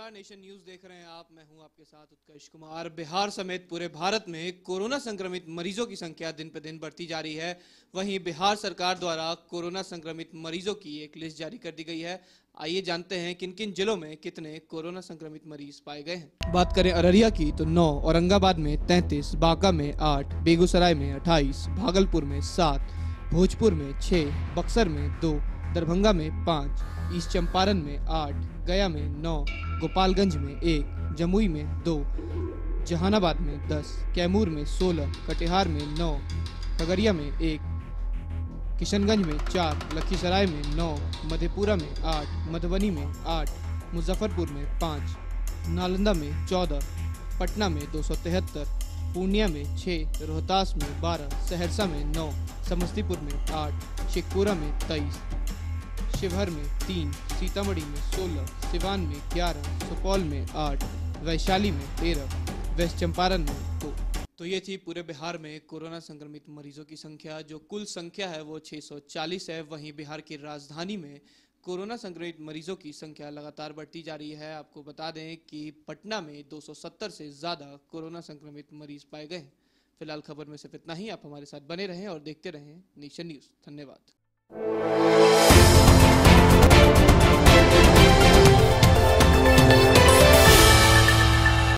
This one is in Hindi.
नमस्कार, नेशन न्यूज देख रहे हैं आप। मैं हूं आपके साथ उत्कर्ष कुमार। बिहार समेत पूरे भारत में कोरोना संक्रमित मरीजों की संख्या दिन पर दिन बढ़ती जा रही है। वहीं बिहार सरकार द्वारा कोरोना संक्रमित मरीजों की एक लिस्ट जारी कर दी गई है। आइए जानते हैं किन किन जिलों में कितने कोरोना संक्रमित मरीज पाए गए हैं। बात करें अररिया की तो 9, औरंगाबाद में 33, बांका में 8, बेगूसराय में 28, भागलपुर में 7, भोजपुर में 6, बक्सर में 2, दरभंगा में 5, ईस्ट चंपारण में 8, गया में 9, गोपालगंज में 1, जमुई में 2, जहानाबाद में 10, कैमूर में 16, कटिहार में 9, खगड़िया में 1, किशनगंज में 4, लखीसराय में 9, मधेपुरा में 8, मधुबनी में 8, मुजफ्फरपुर में 5, नालंदा में 14, पटना में 273, पूर्णिया में 6, रोहतास में 12, सहरसा में 9, समस्तीपुर में 8, शेखपुरा में 23, शिवहर में 3, सीतामढ़ी में 16, सिवान में 11, सुपौल में 8, वैशाली में 13, वेस्ट चंपारण में 2। तो ये थी पूरे बिहार में कोरोना संक्रमित मरीजों की संख्या। जो कुल संख्या है वो 640 है। वहीं बिहार की राजधानी में कोरोना संक्रमित मरीजों की संख्या लगातार बढ़ती जा रही है। आपको बता दें कि पटना में 270 से ज़्यादा कोरोना संक्रमित मरीज पाए गए हैं। फिलहाल खबर में सिर्फ इतना ही। आप हमारे साथ बने रहें और देखते रहें नेशन न्यूज़। धन्यवाद।